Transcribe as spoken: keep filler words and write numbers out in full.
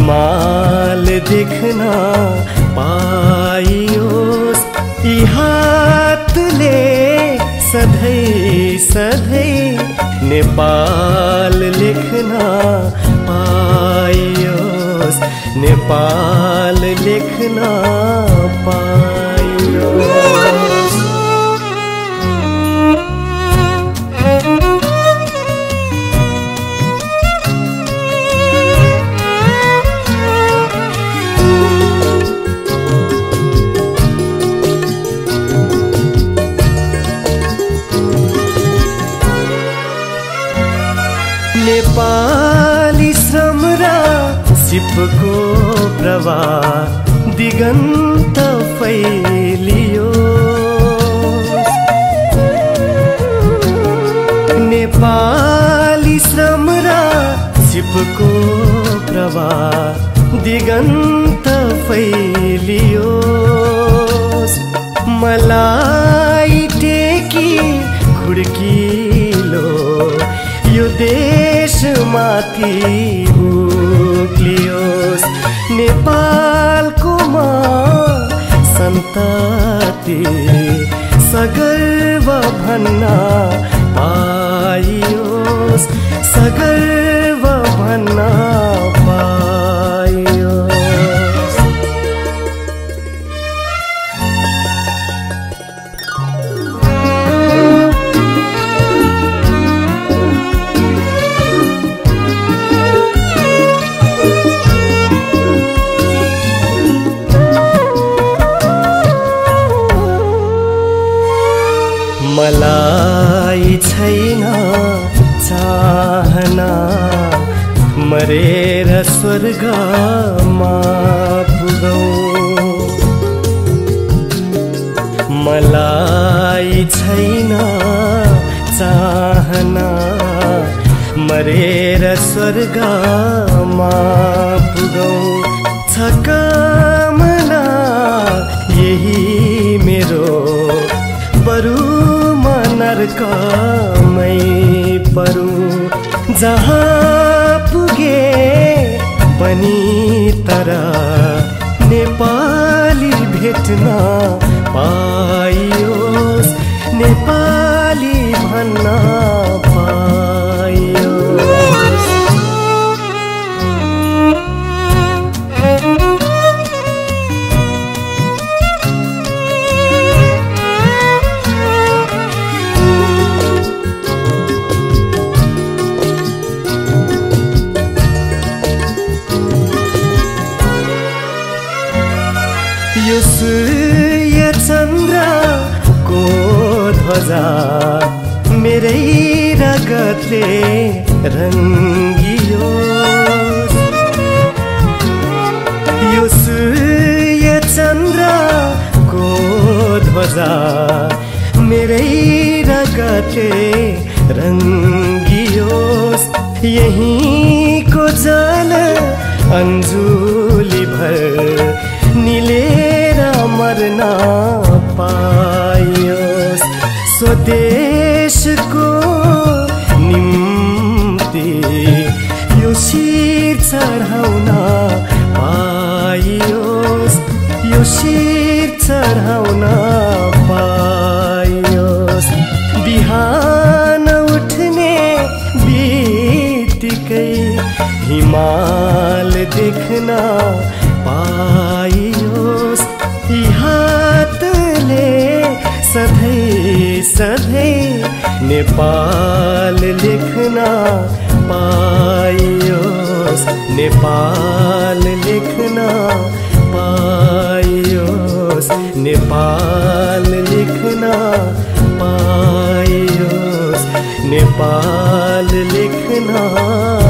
हिमाल देख्न पाइयोस् यी हातले सधैँ सधैँ नेपाल लेख्न पाइयोस् नेपाल लेख्न पाइयोस्। नेपाली श्रम र सिपको प्रवाह दिगन्त फैलियो। नेपाली श्रम र सिपको प्रवाह दिगन्त फैलियो। मलाई टेकी खुड्किलो यो देश माथि उक्लियोस्। नेपालको म सन्तति सगर्व भन्न पाइयोस् सगर्व भन्न पाइयोस्। मलाई छैन चाहना मरेर स्वर्गमा पुगौँ। मलाई छैन चाहना मरेर स्वर्गमा पुगौँ। छ कामना यही मेरो बरु नरकमै परूँ। जहाँ पुगे पनि तर नेपाली भेट्न पाइयोस् नेपाली भन्न पाइयोस्। यो सूर्य चन्द्रको ध्वजा मेरै रगतले रङ्गियो। यो सूर्य चन्द्रको ध्वजा मेरै रगतले रङ्गियोस्। यहीँको जल अन्जुली भर निलेर मर्न पाइयोस्। स्वदेशको निम्ति यो शिर चढाउन पाइयोस् यो शिर चढाउन पाइयोस्। बिहान उठ्ने बित्तिकै हिमाल देख्न पाइयोस्। यी हातले सधैँ सधैँ नेपाल लेख्न पाइयोस् नेपाल लेख्न पाइयोस् नेपाल लेख्न पाइयोस् नेपाल लेख्न